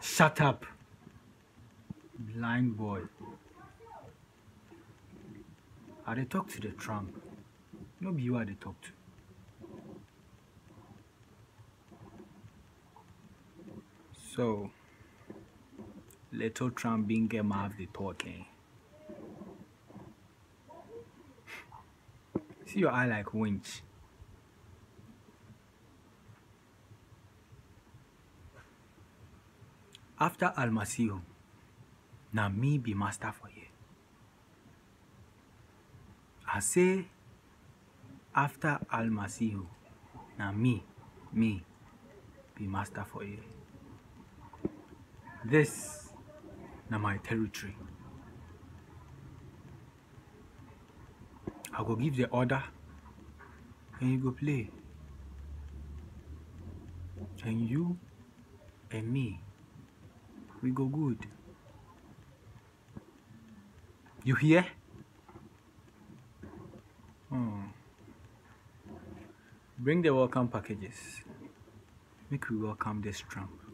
Shut up, blind boy. I dey talk to the Trump. No be you I dey talk to. So, little Trump being get mouth the talking. See your eye like winch. After Almasihu, now me be master for you. I say after Almasihu, now me be master for you. This na my territory. I go give the order and you go play. And you and me, we go good. You hear? Bring the welcome packages. Make we welcome this Trump.